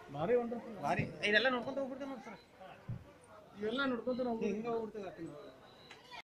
ಭಾರಿ ವಂಡರ್ಫುಲ್. ಭಾರಿ ಇದೆಲ್ಲ ನೋಡ್ಕೊಂತ ಹೋಗ್ಬಿಡ್ತೇವೆ ನೋಡಿ ಸರ್. ಇವೆಲ್ಲ ನೋಡ್ಕೊಂತ ನಾವು ಹಿಂಗೆ ಹೋಗ್ಬಿಡ್ತೇವೆ.